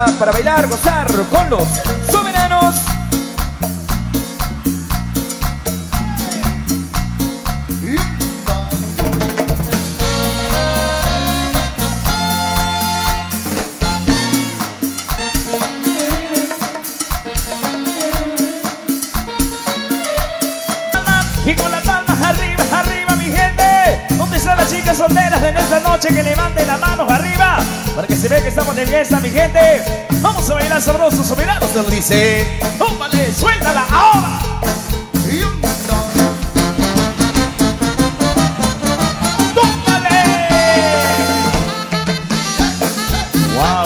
Para bailar, gozar con los soberanos. Y con las palmas arriba, arriba mi gente. ¿Dónde están las chicas solteras de nuestra noche? Que levanten las manos arriba para que se vea que estamos de fiesta mi gente. Vamos a bailar sabrosos, soberanos, nos dice. ¡Tómale, suéltala ahora! ¡Tómale! ¡Wow!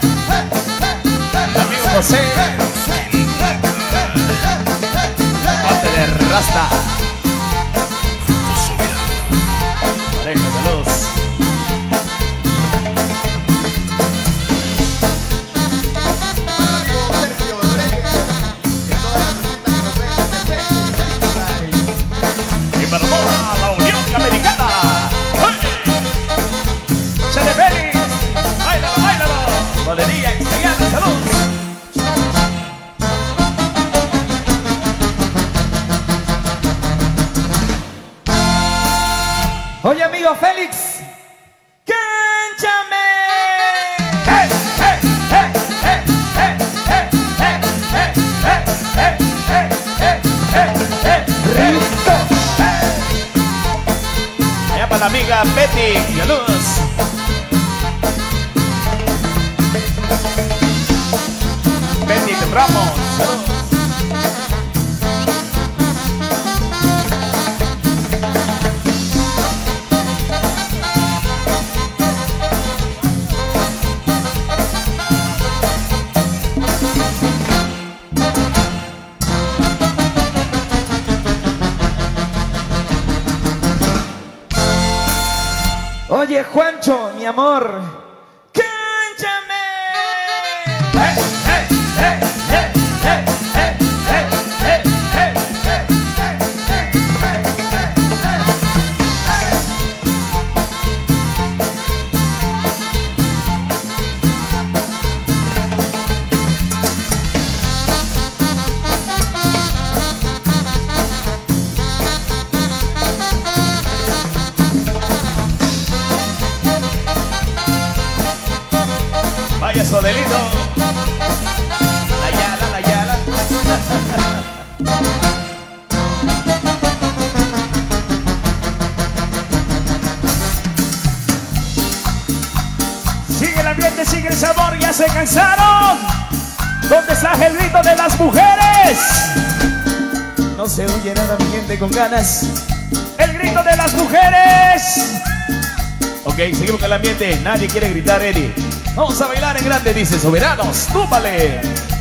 Amigo José, parte de Rasta. Pareja de luz. La Unión Americana. ¡Chale Félix! ¡Báilalo, báilalo! Bolería exterior, salud. Oye, amigo Félix, ¡cánchame! ¡Hey, hey, hey, hey, hey, hey, hey, hey, hey, hey, hey, hey, hey, Risto! Allá para la amiga Betty, saludos. Betty Ramos, saludos. Oye, Juancho, mi amor, ¡cánchame! ¡Hey, hey, hey, hey, hey, hey, hey, hey, hey, Vaya Sodelito. La Yala, la Yala. Sigue el ambiente, sigue el sabor, ya se cansaron. ¿Dónde está el grito de las mujeres? No se oye nada mi gente con ganas. El grito de las mujeres. Ok, seguimos con el ambiente. Nadie quiere gritar, Eddie. Vamos a bailar en grande, dice Soberanos. ¡Túpale!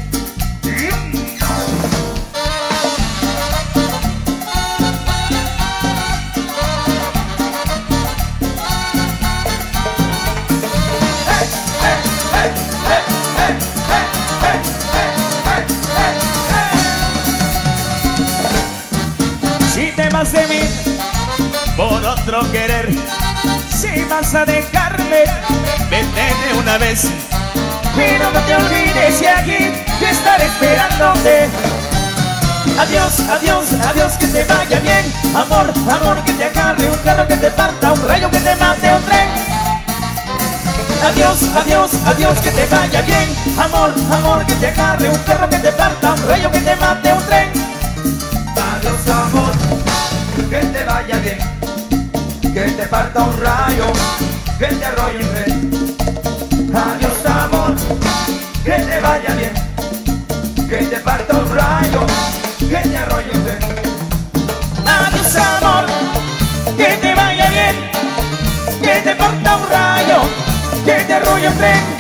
Si te vas de mí por otro querer, si vas a dejarme, vete de una vez. Pero no te olvides y aquí yo estaré esperándote. Adiós, adiós, adiós, que te vaya bien. Amor, amor, que te agarre un carro que te parta, un rayo que te mate, un tren. Adiós, adiós, adiós, que te vaya bien. Amor, amor, que te agarre un carro que te parta, un rayo que te mate, un tren. Adiós, amor, que te vaya bien. Que te parta un rayo, que te arrolle un tren. Adiós, amor, que te vaya bien. Que te parta un rayo, que te arrolle un tren. Adiós, amor, que te vaya bien. Que te parta un rayo, que te arrolle un tren.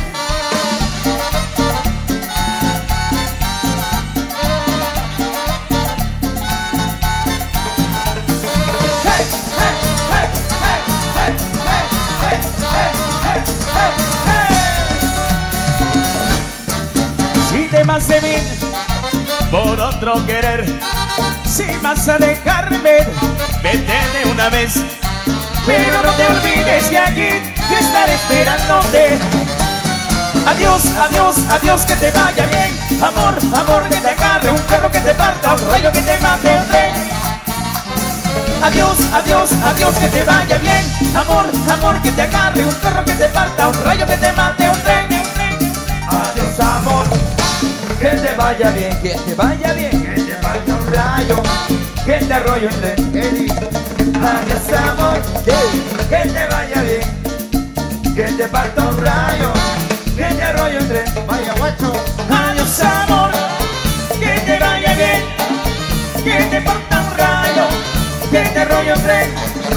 Si te vas de mí por otro querer, si vas a dejarme, vete de una vez. Pero no te olvides que aquí yo estaré esperándote. Adiós, adiós, adiós, que te vaya bien. Amor, amor, que te agarre un carro que te parta, un rayo que te mate un tren. Adiós, adiós, adiós, que te vaya bien. Amor, amor, que te agarre un carro que te parta, un rayo que te mate un tren. Adiós, amor, que te vaya bien, que te vaya bien, que te parta un rayo, que te arrolle un tren. Adiós, amor, que te vaya bien, que te parta un rayo, que te arrolle un tren. Vaya guacho. Adiós, amor, que te vaya bien, que te parta un rayo, que te arrolle un tren.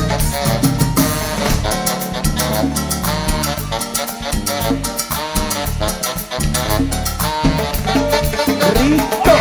Rico.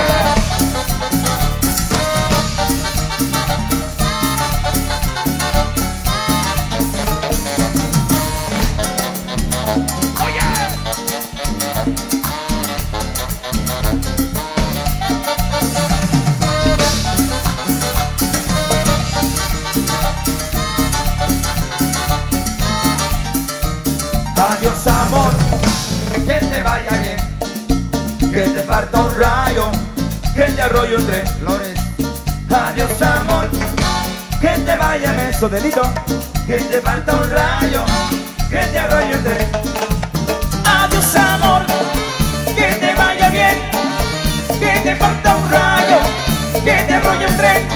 Adiós, amor, que te vaya bien, que te parta un rayo, que te arrolle un tren. Flores. Adiós, amor, que te vaya bien, eso delito, que te parta un rayo, que te arrolle un tren. Adiós, amor, que te vaya bien, que te parta un rayo, que te arrolle un tren.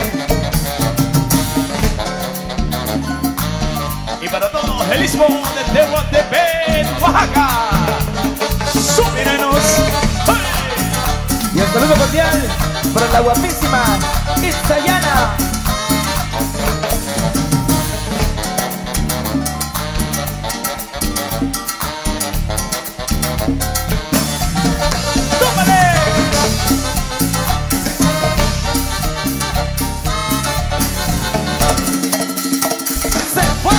Y para todos, el istmo de Tehuantepec, Oaxaca. ¡Súbiranos! Y el saludo cordial para la guapísima Itzayana. ¡Tómale! ¡Se fue!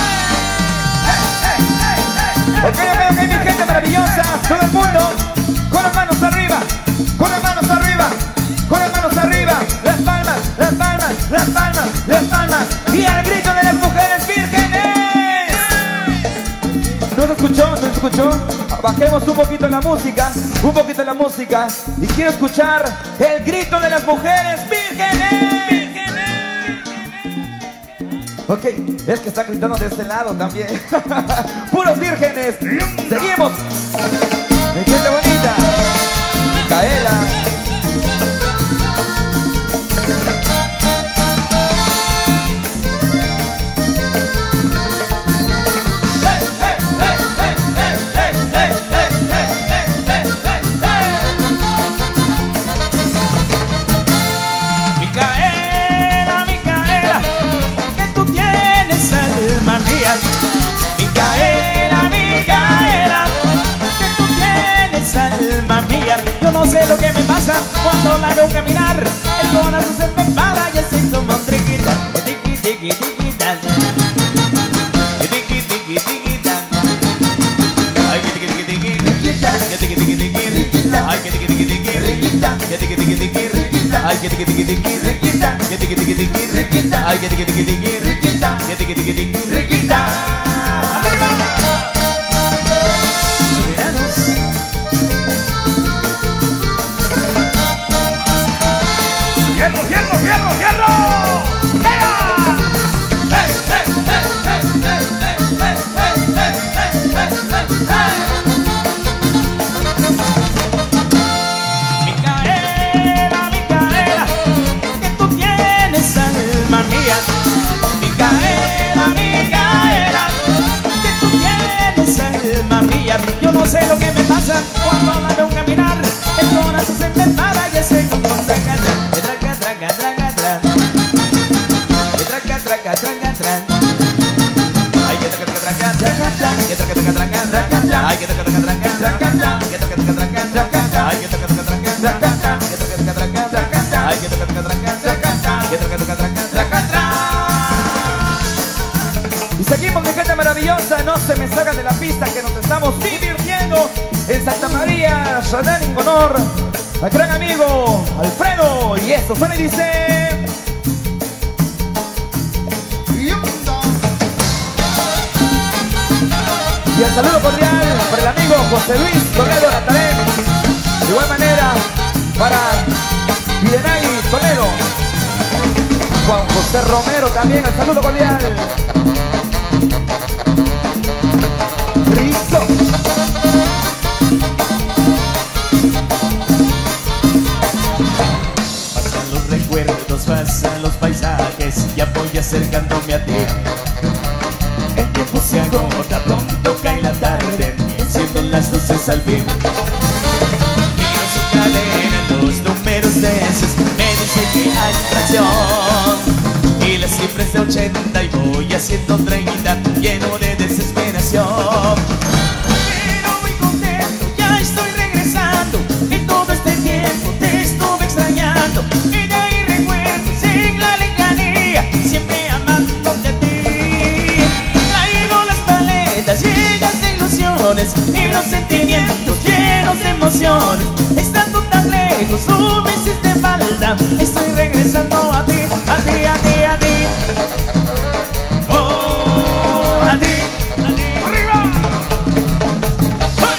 Ok, mi gente maravillosa, todo el mundo, con las manos arriba, con las manos arriba, con las manos arriba, las palmas, las palmas, las palmas, las palmas, y al grito de las mujeres vírgenes. ¿No se escuchó? ¿No se escuchó? Bajemos un poquito la música, y quiero escuchar el grito de las mujeres vírgenes. Ok, es que está gritando de este lado también. ¡Puros vírgenes! ¡Seguimos! ¡Mi gente bonita! Micaela. Micaela, Micaela, que tú tienes alma mía. Micaela, Micaela, que tú tienes alma mía. Yo no sé lo que me pasa cuando la veo caminar. El corazón se me para y así como triquita, tiqui, tiqui, tiquita, tiqui, tiqui, tiquita. Ay, que tiqui, tiqui, tiqui, que tiqui, tiqui, tiqui, ay, que tiqui, tiqui, tiqui, que tiqui, tiqui, tiqui, ay, que tiqui, tiqui, tiqui, que tiqui, tiqui, tiqui, ay, que tiqui, tiqui, tiqui, que tiqui, tiqui, tiqui. ¡Hierro, hierro, hierro, hierro! Micaela, Micaela, que tú tienes alma mía. Micaela, Micaela, que tú tienes alma mía. Yo no sé lo que me pasa cuando la veo caminar. El corazón se me para y ese como traca, traca, traca, traca, traca, traca, traca, traca, traca. Ay, que traca, traca, traca, traca, que traca, traca, traca, traca, ay, que traca, traca, traca, traca, que traca, traca, traca, traca, ay, que traca, traca, traca, traca, que traca, traca, traca, traca, ay, que traca, traca, traca, traca, que traca, traca, traca, traca, traca. Y seguimos, mi gente maravillosa, no se me salgan de la pista que nos estamos divirtiendo en Santa María, Chanel, en honor al gran amigo Alfredo. Y esto suena y dice... Y el saludo cordial para el amigo José Luis Toledo Natalén. De igual manera para Milenay Toledo. Juan José Romero también, el saludo cordial. Rico. Pasan los recuerdos, pasan los paisajes, ya voy acercándome a ti. El tiempo se agota, pronto cae la tarde, encienden las luces al fin. Miro su cadena, los números de esos, me dice que hay tracción. Y las cifras de 80 y voy a 130, lleno de desesperación. Pero muy contento, ya estoy regresando. En todo este tiempo te estuve extrañando. Y de ahí recuerdos en la lejanía, siempre amándote a ti. Traigo las paletas llenas de ilusiones y los sentimientos llenos de emociones. Estando tan lejos, tú me hiciste falta. Estoy regresando a ti, a ti, a ti, a ti. Oh, a ti, a ti. ¡Arriba! ¡Hey!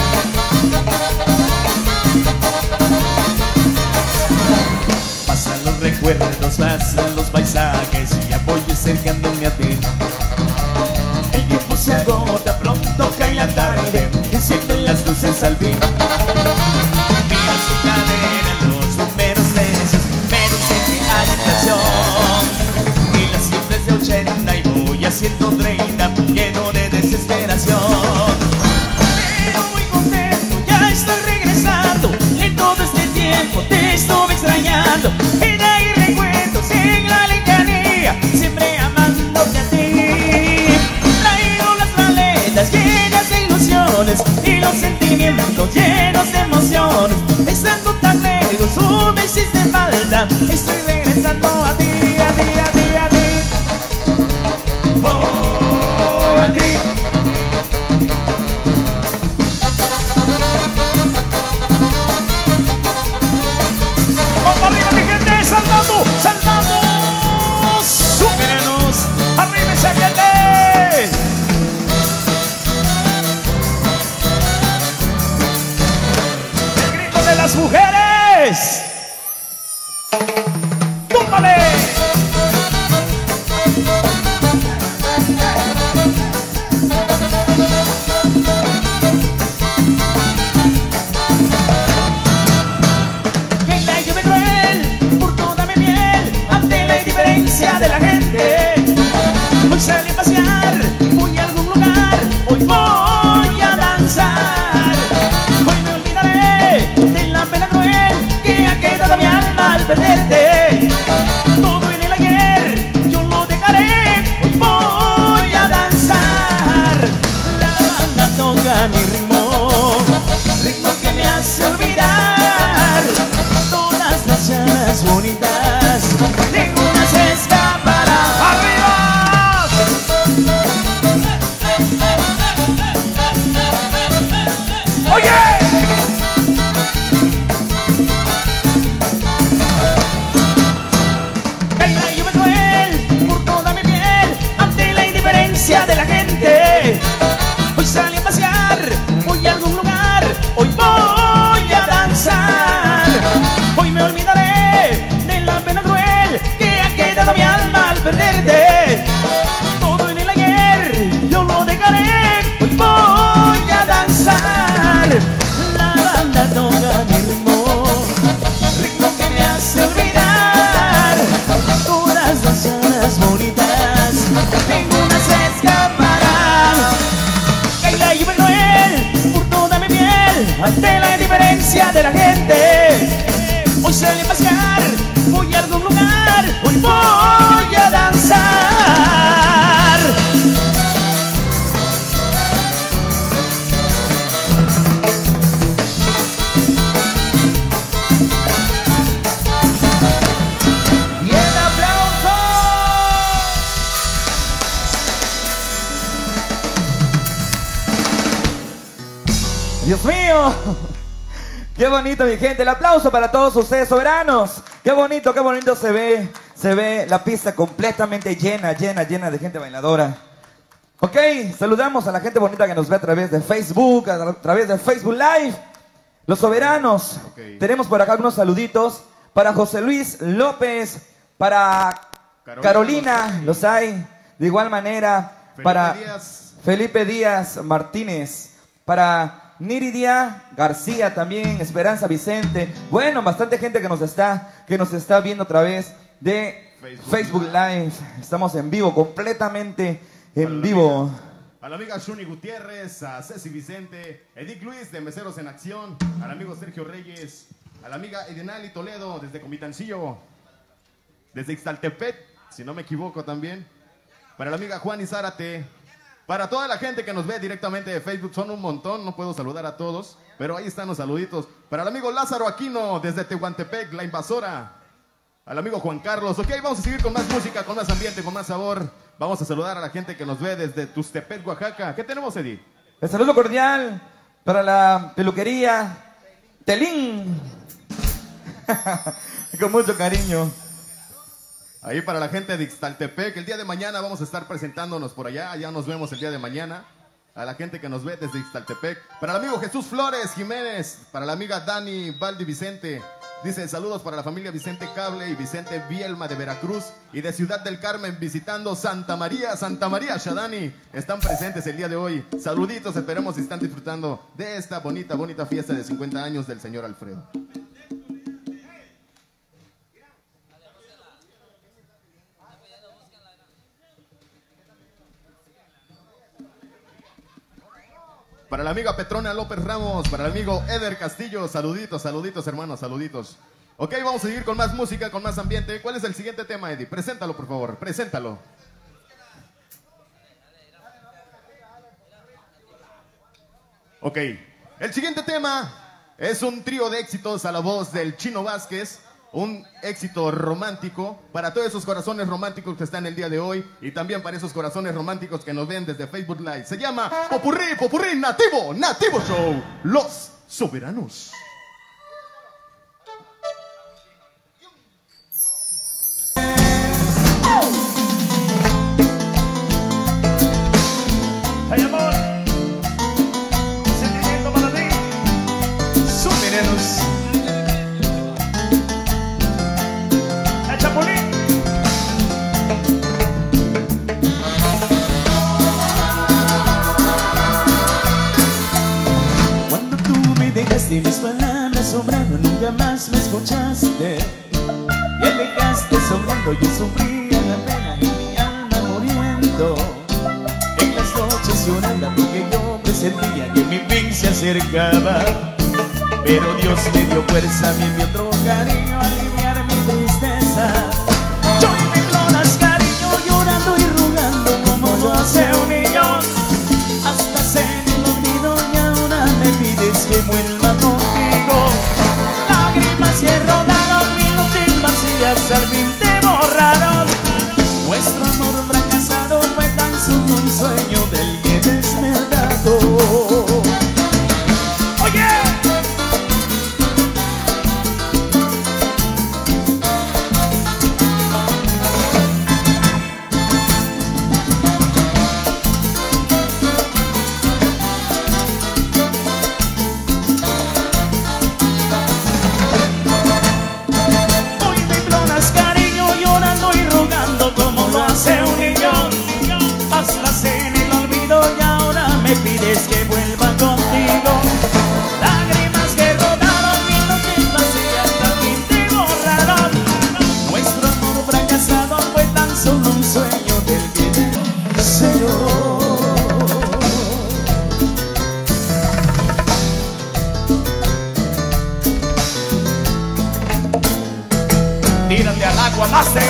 Pasan los recuerdos, pasan los paisajes, y ya voy acercándome a ti. El tiempo se agota, pronto cae la tarde, encienden las luces al fin. Mira su cadena, los números de esos, me dicen que hay inflación. Y las cifras de 80 y voy a 130, lleno de desesperación. Pero muy contento, ya estoy regresando. En todo este tiempo te estuve extrañando. Y de ahí recuerdos en la lejanía, siempre amándote a ti. Traigo las maletas llenas de ilusiones y los sentimientos llenos de emociones. Estando tan lejos, tú me hiciste falta. Estoy regresando a ti, a ti, a ti, a ti. Oh, a ti. ¡Vamos arriba, mi gente! ¡Saltando! ¡Saltando! ¡Súperenos! ¡Arriba esa gente! ¡El grito de las mujeres! ¡Túmbale! Que la lluvia cruel por toda mi piel ante la indiferencia de la gente. Hoy salí a pasear, voy a algún lugar, hoy voy a danzar. Hoy me olvidaré de la pena cruel que ha quedado mi alma al perderte. Todo en el ayer yo lo dejaré, hoy voy a danzar. La banda toca mi ritmo, ritmo que me hace olvidar todas las llamas bonitas, ninguna se escapará. ¡Arriba! ¡Oye! Cae la lluvia cruel por toda mi piel ante la indiferencia de la gente. Hoy salí a pasear, voy a algún lugar, hoy voy a danzar. Hoy me olvidaré de la pena cruel que ha quedado mi alma al perderte. Todo en el ayer yo lo dejaré, hoy voy a danzar. La banda toca mi ritmo, ritmo que me hace olvidar todas las llamas bonitas, ninguna se escapará. Cae la lluvia cruel por toda mi piel ante la indiferencia de la gente. Hoy salí a pasear, voy a algún lugar, hoy voy a danzar. Y el aplauso. Dios mío, qué bonito, mi gente. El aplauso para todos ustedes, soberanos. Qué bonito se ve la pista completamente llena de gente bailadora. Ok, saludamos a la gente bonita que nos ve a través de Facebook, a través de Facebook Live. Los soberanos. Okay. Tenemos por acá algunos saluditos para José Luis López, para Carolina, los hay. De igual manera, para Felipe Díaz Martínez, para Niridia García también, Esperanza Vicente. Bueno, bastante gente que nos está viendo a través de Facebook Live. Estamos en vivo, completamente en vivo. A la amiga Shuni Gutiérrez, a Ceci Vicente, Edith Luis de Meseros en Acción, al amigo Sergio Reyes, a la amiga Edenali Toledo desde Comitancillo, desde Ixtaltepec, si no me equivoco también, para la amiga Juan y Zárate, para toda la gente que nos ve directamente de Facebook, son un montón, no puedo saludar a todos, pero ahí están los saluditos, para el amigo Lázaro Aquino desde Tehuantepec, La Invasora, al amigo Juan Carlos. Ok, vamos a seguir con más música, con más ambiente, con más sabor. Vamos a saludar a la gente que nos ve desde Tustepec, Oaxaca. ¿Qué tenemos, Eddie? El saludo cordial para la peluquería Telín. Con mucho cariño. Ahí para la gente de Ixtaltepec. El día de mañana vamos a estar presentándonos por allá. Allá nos vemos el día de mañana. A la gente que nos ve desde Ixtaltepec. Para el amigo Jesús Flores Jiménez. Para la amiga Dani Valdi Vicente. Dice saludos para la familia Vicente Cable y Vicente Bielma de Veracruz y de Ciudad del Carmen visitando Santa María, Shadani. Están presentes el día de hoy. Saluditos, esperemos que están disfrutando de esta bonita fiesta de 50 años del señor Alfredo. Para la amiga Petrona López Ramos, para el amigo Eder Castillo, saluditos, hermanos, saluditos. Ok, vamos a seguir con más música, con más ambiente. ¿Cuál es el siguiente tema, Eddie? Preséntalo, por favor, preséntalo. Ok, el siguiente tema es un trío de éxitos a la voz del Chino Vázquez. Un éxito romántico para todos esos corazones románticos que están el día de hoy y también para esos corazones románticos que nos ven desde Facebook Live. Se llama Popurrí Nativo Show, Los Soberanos. Ay, amor, sentimiento para ti, Soberanos. Cuando tú me dejaste, mis palabras sobraron, nunca más me escuchaste. Me dejaste sobrando, yo sufría la pena y mi alma muriendo. En las noches llorando porque yo presentía que mi fin se acercaba. Pero Dios me dio fuerza, me dio otro cariño a aliviar mi tristeza. Yo me imploras cariño, llorando y rogando como lo hace un niño. Hasta se me olvidó y ahora me pides que vuelva contigo. Lágrimas que rodaron, mi noches vacías al fin te borraron. Nuestro amor fracasado fue tan solo un sueño del que desmerdado. ¡Oye! Pides que vuelva contigo. Lágrimas que rodaron, mi noches vacías también te borraron. Nuestro amor fracasado fue tan solo un sueño del que te deseo. Tírate al agua, Master.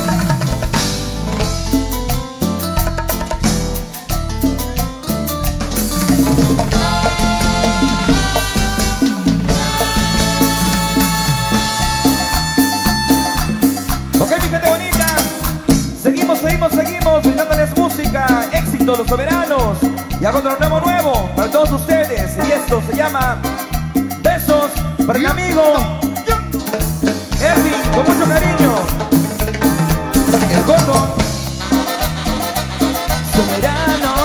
Seguimos brindándoles música, éxito, Los Soberanos. Ya contratamos nuevo para todos ustedes y esto se llama Besos para mi amigo Erwin, con mucho cariño. El gordo Soberano.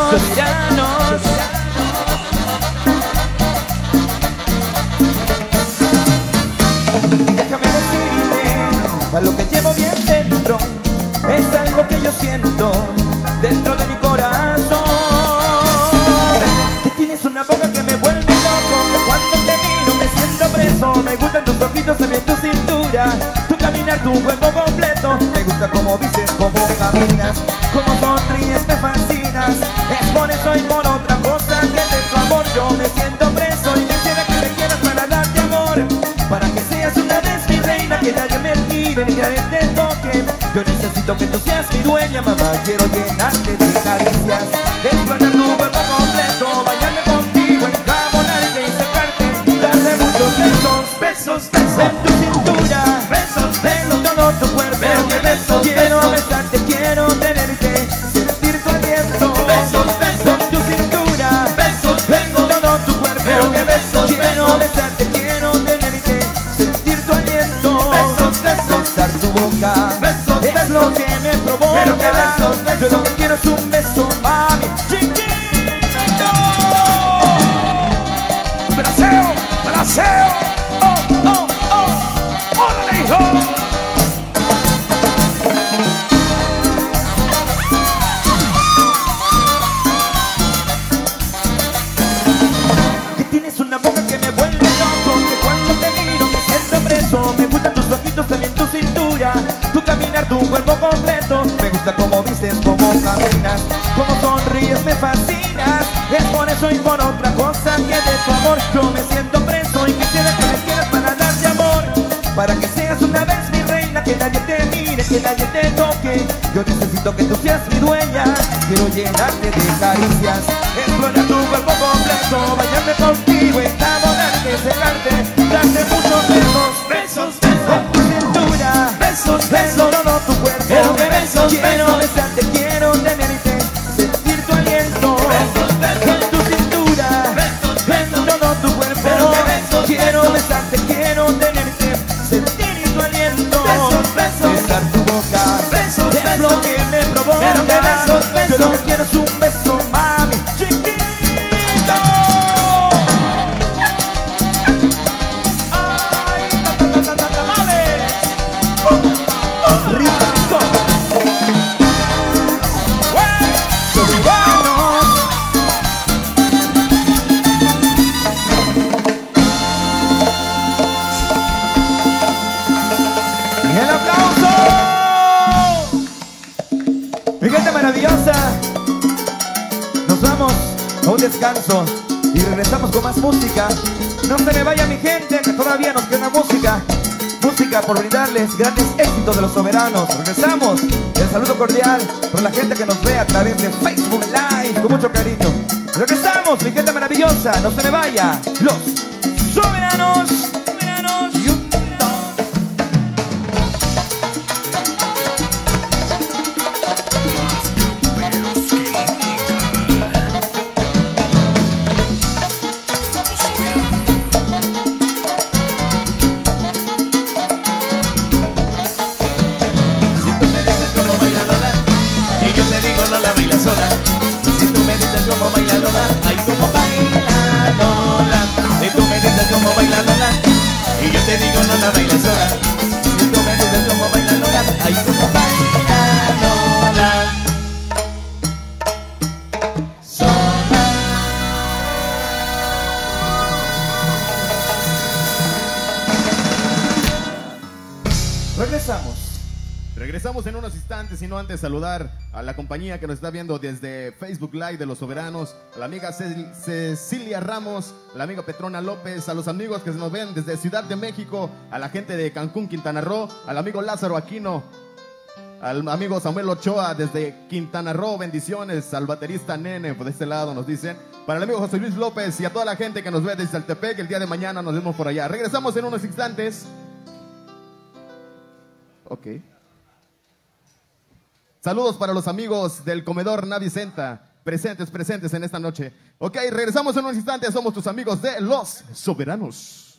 me gustan tus ojitos, también tu cintura, tu caminar, tu cuerpo completo. Me gusta como dices, cómo caminas, cómo sonríes, me fascinas. Es por eso y por otra cosa que de tu amor yo me siento preso. Y quisiera que me quieras para darte amor, para que seas una vez mi reina, que nadie me tire ni nadie te toque. Yo necesito que tú seas mi dueña, mamá. Quiero llenarte de caricias, explorar tu cuerpo completo, bañarme contigo, enjabonarte y secarte, darle muchos besos, besos, besos en tu cintura, besos, besos todo tu cuerpo. Pero que besos, quiero besarte, quiero tenerte, sentir tu aliento, besos, besos en tu cintura, besos, besos todo tu cuerpo. Pero que besos, quiero besarte, quiero tenerte, sentir tu aliento, besos, besos, besar tu boca, besos, es lo que me provoca. Pero que besos, besos, yo lo que quiero es un beso, mami, chiquito. ¡Braseo! ¡Braseo! ¡Oh, oh, oh! ¡Órale, hijo! Que tienes una boca que me vuelve loco, que cuando te miro me siento preso. Me gustan tus ojitos, también tu cintura, tu caminar, tu cuerpo completo. Me gusta cómo vistes, cómo caminas, cómo sonríes, me fascinas. Es por eso y por otra cosa que de tu amor yo me siento preso. Y quisiera que me quieras para darte amor, para que seas una vez mi reina, que nadie te mire, que nadie te toque. Yo necesito que tú seas mi dueña, quiero llenarte de caricias, explorar tu cuerpo completo, bañarme contigo, enamorarte, secarte, darte muchos besos, besos, besos en tu cintura, besos, besos todo tu cuerpo. Pero que besos, quiero besarte, quiero tenerte, sentir tu aliento, besos, besos en tu cintura, besos, besos todo tu cuerpo. Pero que besos, quiero besarte, quiero tenerte, sentir tu aliento, besos, besos, besar tu boca, besos, es lo que me provoca. Pero que besos, besos, yo lo que quiero es un beso, mami, chiquito. Ay, tamales. Rico, rico. Soberanos. Y el aplauso. Mi gente maravillosa, nos vamos a un descanso y regresamos con más música. No se me vaya mi gente, que todavía nos queda música. Música por brindarles grandes éxitos de los soberanos. Regresamos. El saludo cordial por la gente que nos ve a través de Facebook Live, con mucho cariño. Regresamos, mi gente maravillosa, no se me vaya. Los soberanos. Soberanos. Cómo baila Lola, ay cómo baila Lola. Y tú me dices cómo baila Lola, y yo te digo no la bailes sola. Y tú me dices cómo baila Lola, ay cómo baila Lola. Sola. Regresamos. Regresamos en unos instantes, y no antes saludar a la compañía que nos está viendo desde Facebook Live de Los Soberanos, a la amiga Cecilia Ramos, a la amiga Petrona López, a los amigos que nos ven desde Ciudad de México, a la gente de Cancún, Quintana Roo, al amigo Lázaro Aquino, al amigo Samuel Ochoa desde Quintana Roo, bendiciones, al baterista Nene, por este lado nos dicen, para el amigo José Luis López y a toda la gente que nos ve desde Saltepec, el día de mañana nos vemos por allá. Regresamos en unos instantes. Ok. Saludos para los amigos del comedor Navicenta, presentes en esta noche. Ok, regresamos en unos instantes, somos tus amigos de Los Soberanos.